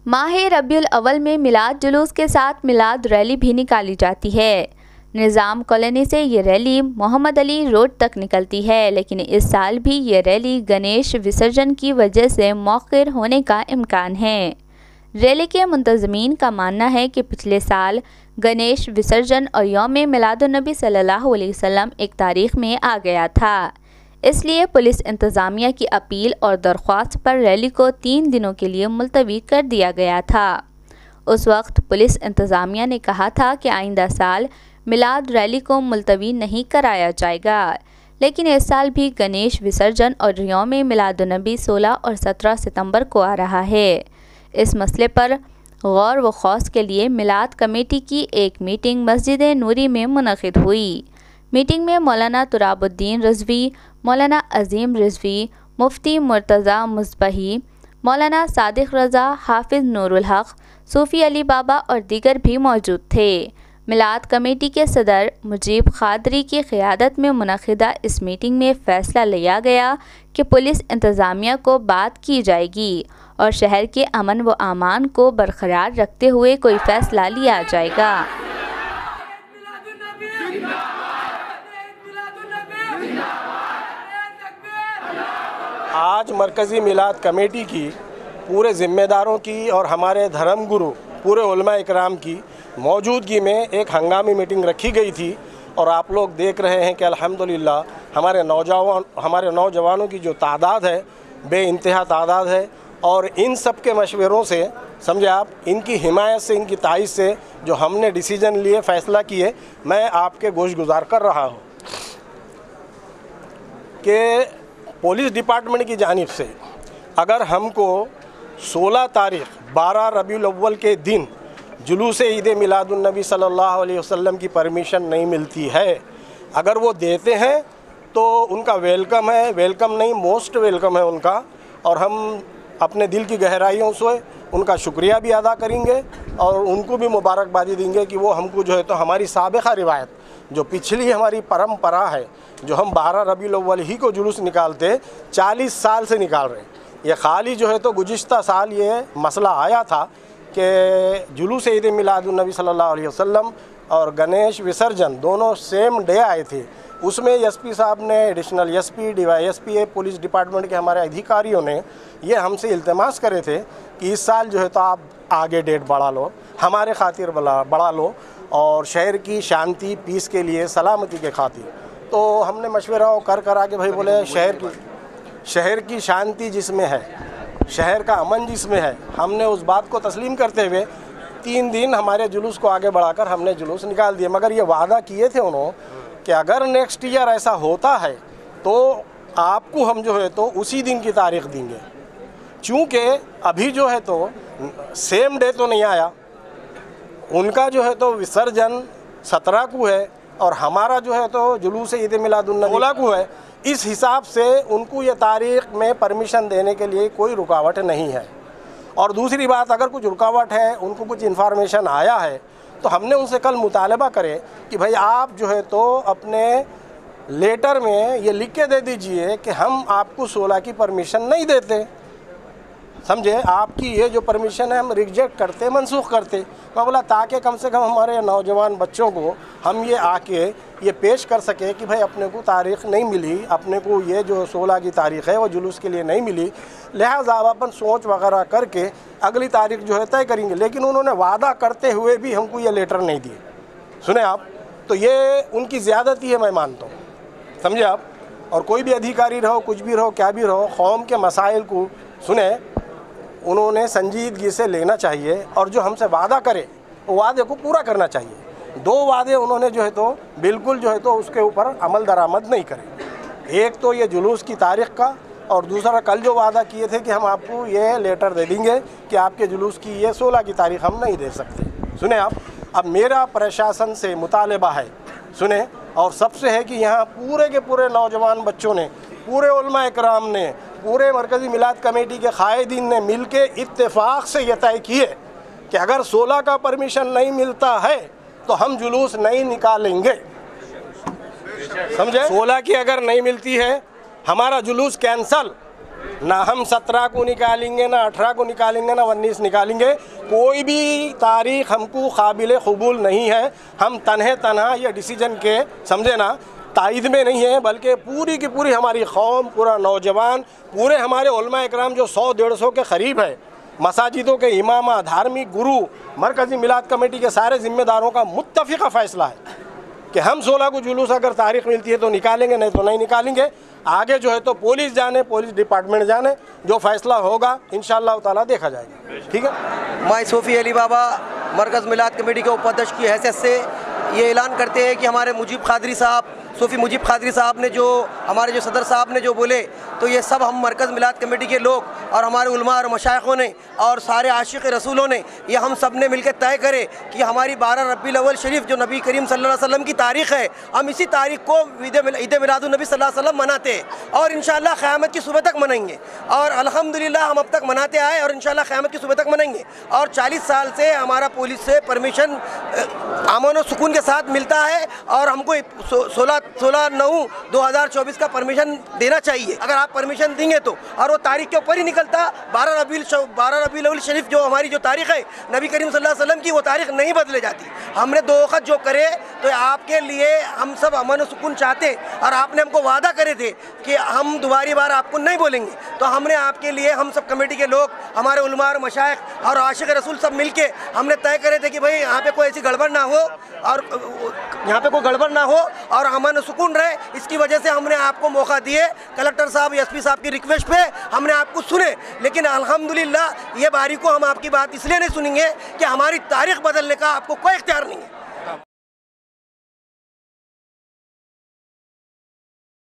माह रबीउल अव्वल में मिलाद जुलूस के साथ मिलाद रैली भी निकाली जाती है। निज़ाम कॉलोनी से ये रैली मोहम्मद अली रोड तक निकलती है, लेकिन इस साल भी ये रैली गणेश विसर्जन की वजह से मौखर होने का इम्कान है। रैली के मुंतज़मीन का मानना है कि पिछले साल गणेश विसर्जन और यौम मिलादुन्नबी सल्लल्लाहु अलैहि वसल्लम एक तारीख में आ गया था, इसलिए पुलिस इंतज़ामिया की अपील और दरख्वास्त पर रैली को 3 दिनों के लिए मुलतवी कर दिया गया था। उस वक्त पुलिस इंतज़ामिया ने कहा था कि आइंदा साल मिलाद रैली को मुलतवी नहीं कराया जाएगा, लेकिन इस साल भी गणेश विसर्जन और यौम मिलादुन्नबी 16 और 17 सितंबर को आ रहा है। इस मसले पर गौर व खौस के लिए मिलाद कमेटी की एक मीटिंग मस्जिद नूरी में मुनक़िद हुई। मीटिंग में मौलाना तुराबुद्दीन रिजवी, मौलाना अजीम रिजवी, मुफ्ती मुर्तज़ा मुस्बही, मौलाना सादिक रज़ा, हाफिज़ नूरुल हक़, सूफ़ी अली बाबा और दीगर भी मौजूद थे। मिलाद कमेटी के सदर मुजीब क़ादरी की क़ियादत में मुनक़िदा इस मीटिंग में फ़ैसला लिया गया कि पुलिस इंतज़ामिया को बात की जाएगी और शहर के अमन व अमान को बरकरार रखते हुए कोई फ़ैसला लिया जाएगा। आज मरकज़ी मिलाद कमेटी की पूरे ज़िम्मेदारों की और हमारे धर्म गुरु पूरे उलमा इकराम की मौजूदगी में एक हंगामी मीटिंग रखी गई थी और आप लोग देख रहे हैं कि अल्हम्दुलिल्लाह हमारे नौजवानों की जो तादाद है बेइंतहा तादाद है और इन सब के मशवरों से समझे आप, इनकी हिमायत से, इनकी तायद से जो हमने डिसीजन लिए, फ़ैसला किए, मैं आपके गोशगुजार कर रहा हूँ कि पुलिस डिपार्टमेंट की जानिब से अगर हमको 16 तारीख़ 12 रबीउल अव्वल के दिन जुलूस ईद मिलादुन्नबी सल्लल्लाहु अलैहि वसल्लम की परमिशन नहीं मिलती है, अगर वो देते हैं तो उनका वेलकम है, वेलकम नहीं मोस्ट वेलकम है उनका, और हम अपने दिल की गहराइयों से उनका शुक्रिया भी अदा करेंगे और उनको भी मुबारकबादी देंगे कि वो हमको जो है तो हमारी साबिक़ा रिवायत जो पिछली हमारी परंपरा है, जो हम 12 रबीउल अव्वल ही को जुलूस निकालते 40 साल से निकाल रहे हैं। ये खाली जो है तो गुज़िश्ता साल ये मसला आया था कि जुलूस ईद मिलादुन्नबी सल्लल्लाहु अलैहि वसल्लम और गणेश विसर्जन दोनों सेम डे आए थे। उसमें एसपी साहब ने, additional SP, DYSP, police department के हमारे अधिकारियों ने ये हमसे इल्तमास करे थे कि इस साल जो है तो आप आगे डेट बढ़ा लो, हमारे खातिर बढ़ा लो और शहर की शांति, पीस के लिए, सलामती के खातिर। तो हमने मशवरा कर आके भाई बोले शहर की शांति जिसमें है, शहर का अमन जिसमें है, हमने उस बात को तस्लीम करते हुए 3 दिन हमारे जुलूस को आगे बढ़ाकर हमने जुलूस निकाल दिए। मगर ये वादा किए थे उन्होंने कि अगर नेक्स्ट ईयर ऐसा होता है तो आपको हम जो है तो उसी दिन की तारीख़ देंगे। चूँकि अभी जो है तो सेम डे तो नहीं आया, उनका जो है तो विसर्जन 17 को है और हमारा जो है तो जुलूस ईद मिलादुन्नबी 16 को है। इस हिसाब से उनको ये तारीख़ में परमिशन देने के लिए कोई रुकावट नहीं है। और दूसरी बात, अगर कुछ रुकावट है, उनको कुछ इन्फॉर्मेशन आया है, तो हमने उनसे कल मुतालबा करे कि भाई आप जो है तो अपने लेटर में ये लिख के दे दीजिए कि हम आपको 16 की परमिशन नहीं देते, समझे, आपकी ये जो परमिशन है हम रिजेक्ट करते, मनसूख करते। मैं बोला ताकि कम से कम हमारे नौजवान बच्चों को हम ये आके ये पेश कर सके कि भाई अपने को तारीख़ नहीं मिली, अपने को ये जो 16 की तारीख़ है वो जुलूस के लिए नहीं मिली, लिहाजा अब अपन सोच वगैरह करके अगली तारीख़ जो है तय करेंगे। लेकिन उन्होंने वादा करते हुए भी हमको ये लेटर नहीं दिए। सुने आप, तो ये उनकी ज़्यादती है, मैं मानता हूँ, समझे आप। और कोई भी अधिकारी रहो, कुछ भी रहो, क्या भी रहो, कौम के मसाइल को सुने उन्होंने संजीदगी से लेना चाहिए और जो हमसे वादा करे वो वादे को पूरा करना चाहिए। 2 वादे उन्होंने जो है तो बिल्कुल जो है तो उसके ऊपर अमल दरामद नहीं करे। एक तो ये जुलूस की तारीख़ का और दूसरा कल जो वादा किए थे कि हम आपको ये लेटर दे देंगे कि आपके जुलूस की ये 16 की तारीख़ हम नहीं दे सकते। सुने आप, अब मेरा प्रशासन से मुतालबा है, सुने, और सबसे है कि यहाँ पूरे के पूरे नौजवान बच्चों ने, पूरे उलमा इकराम ने, पूरे मरकज़ी मिलाद कमेटी के कायदीन ने मिल के इत्तेफाक से ये तय किए कि अगर 16 का परमिशन नहीं मिलता है तो हम जुलूस नहीं निकालेंगे, समझे। 16 की अगर नहीं मिलती है हमारा जुलूस कैंसल, ना हम 17 को निकालेंगे, ना 18 को निकालेंगे, ना 19 निकालेंगे। कोई भी तारीख हमको काबिल कबूल नहीं है। हम तन्हा ये डिसीजन के समझे ना तायद में नहीं है, बल्कि पूरी की पूरी हमारी कौम, पूरा नौजवान, पूरे हमारे उलमा इकराम जो 100-150 के करीब है, मसाजिदों के इमामा, धार्मिक गुरु, मरकज़ी मिलाद कमेटी के सारे ज़िम्मेदारों का मुत्तफ़िक़ा फ़ैसला है कि हम 16 को जुलूस अगर तारीख़ मिलती है तो निकालेंगे, नहीं तो नहीं निकालेंगे। आगे जो है तो पुलिस जाने, पुलिस डिपार्टमेंट जाने, जो फ़ैसला होगा इंशाअल्लाह ताला देखा जाएगा। ठीक है। मैं सूफ़ी अली बाबा मरकज़ मिलाद कमेटी के उपाध्यक्ष की हैसियत से ये ऐलान करते हैं कि हमारे मुजीब क़ादरी साहब, सूफ़ी मुजीब क़ादरी साहब ने जो हमारे जो सदर साहब ने जो बोले, तो ये सब हम मरकज़ मिलाद कमेटी के लोग और हमारे उलमा और मशाइखों ने और सारे आशिक़ रसूलों ने, ये हम सब ने मिलकर तय करे कि हमारी 12 रबीउल अव्वल शरीफ जो नबी करीम सल्लल्लाहु अलैहि वसल्लम की तारीख़ है, हम इसी तारीख़ को ईद मिलादुन नबी सल्लल्लाहु अलैहि वसल्लम मनाते हैं और इंशाअल्लाह क़यामत की सुबह तक मनाएंगे। और अल्हम्दुलिल्लाह हम अब तक मनाते आए और इंशाअल्लाह क़यामत की सुबह तक मनाएंगे। और 40 साल से हमारा पुलिस से परमिशन अमन और सुकून के साथ मिलता है और हमको 16/9/2024 का परमिशन देना चाहिए। अगर आप परमिशन देंगे तो, और वो तारीख के ऊपर ही निकलता 12 रबीउल अव्वल शरीफ जो हमारी जो तारीख़ है नबी करीम सल्लल्लाहु अलैहि वसल्लम की, वो तारीख़ नहीं बदले जाती। हमने 2 वक़्त जो करे तो आपके लिए हम सब अमन और सुकून चाहते, और आपने हमको वादा करे थे कि हम दोबारी बार आपको नहीं बोलेंगे, तो हमने आपके लिए, हम सब कमेटी के लोग, हमारे उलमा और मशाइख और आशिक़ रसूल सब मिल के हमने तय करे थे कि भाई यहाँ पे कोई ऐसी गड़बड़ ना हो और यहाँ पे कोई गड़बड़ ना हो और अमन सुकून रहे। इसकी वजह से हमने आपको मौका दिए, कलेक्टर साहब, एसपी साहब की रिक्वेस्ट पे हमने आपको सुने। लेकिन अल्हम्दुलिल्लाह ये बारी को हम आपकी बात इसलिए नहीं सुनेंगे कि हमारी तारीख़ बदलने का आपको कोई इख्तियार नहीं है।